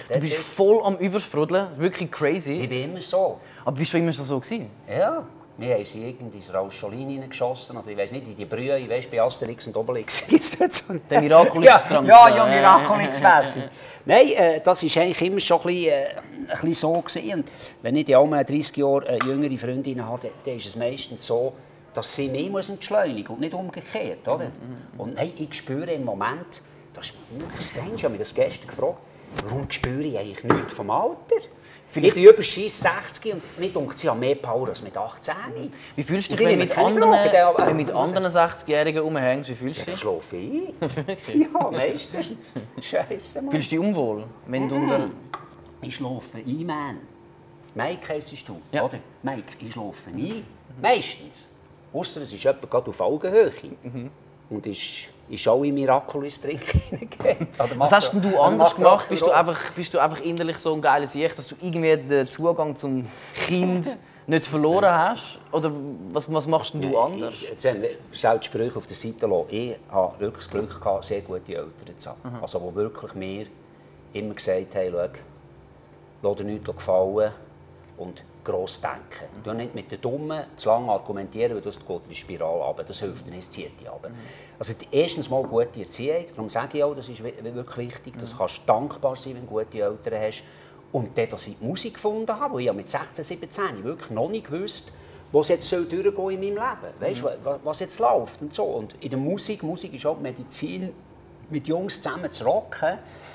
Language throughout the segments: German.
Du bist voll am Übersprudeln, wirklich crazy. Ich bin immer so. Aber bist du immer schon so gewesen? Ja. Wir haben sie irgendwie ins Rauscholin hineingeschossen. Oder ich weiss nicht, in die Brühe, weißt, bei Asterix und Obelix gibt es dort so... Der Miraculix-Trank. Ja, Miraculix-mässig. Nein, das war eigentlich immer schon ein bisschen so gewesen. Und wenn ich auch mal 30 Jahre jüngere Freundinnen habe, dann ist es meistens so, dass sie mich entschleunigen und nicht umgekehrt. Oder? Und nein, ich spüre im Moment, das ist wirklich strange, ich habe mich das gestern gefragt, warum spüre ich eigentlich nichts vom Alter? Ich bin über 60 und nicht denkt, sie haben mehr Power als mit 18. Wie fühlst du dich, wenn du mit anderen 60-Jährigen rumhängst? Wie fühlst du dich? Ich schlafe ein. Ja, meistens. Scheisse, Mann. Fühlst du dich unwohl, wenn du unter... Ich schlafe ein, Mann. Mike heisst du, ja. Oder? Mike, ich schlafe ein. Meistens. Ausser es ist jemand gerade auf Augenhöhe. Und ist auch in Miraculous trinken hineingegeben. Was hast denn du anders gemacht? Bist du einfach innerlich so ein geiler Sieg, dass du irgendwie den Zugang zum Kind nicht verloren hast? Oder was machst denn du anders? Jetzt haben wir die Sprüche auf der Seite lassen. Ich hatte wirklich das Glück, sehr gute Eltern zu haben. Also, die wirklich mir immer gesagt haben, lass dir nichts gefallen und gross denken. Du nicht mit den Dummen zu lange argumentieren, weil das geht in die Spirale runter. Das hilft dir nicht, es zieht dich runter. Also erstens mal gute Erziehung, darum sage ich auch, das ist wirklich wichtig, dass du dankbar sein kannst, wenn du gute Eltern hast. Und dann, dass ich die Musik gefunden habe, wo ich mit 16, 17 wirklich noch nicht gewusst, was jetzt durchgehen soll in meinem Leben. Weißt, was jetzt läuft und so. Und in der Musik ist auch die Medizin, mit Jungs zusammen zu rocken.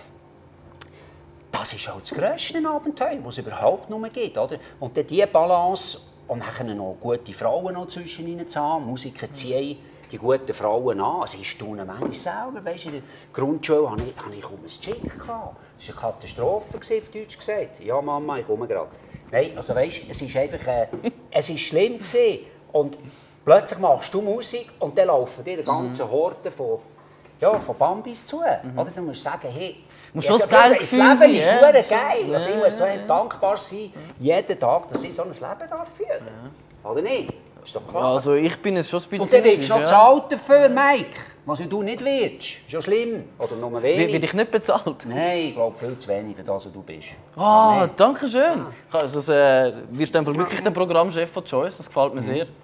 Das ist auch das grösste Abenteuer, das es überhaupt nur gibt. Oder? Und dann diese Balance und dann noch gute Frauen noch zwischen ihnen zu haben. Musiker ziehen die guten Frauen an. Also ich staune manchmal selber. Weißt, in der Grundschule hatte ich kaum ein Chick. Das war eine Katastrophe, auf Deutsch gesagt. Ja, Mama, ich komme gerade. Nein, also weißt, es ist einfach es ist schlimm gewesen. Und plötzlich machst du Musik und dann laufen dir eine ganze Horde von Bambis zu. Oder du musst sagen, hey, das Leben ist geil. Also ich muss so dankbar sein, jeden Tag, dass ich so ein Leben führen darf. Oder nicht? Das ist doch klar. Also ich bin es schon ein bisschen... Und dann wirst du noch zahlt dafür, Mike. Was du nicht wirst. Ist ja schlimm. Oder nur wenig. Wird ich nicht bezahlt? Nein, ich glaube viel zu wenig für das, was du bist. Ah, danke schön. Also, wirst du einfach wirklich der Programmchef von Choice, das gefällt mir sehr.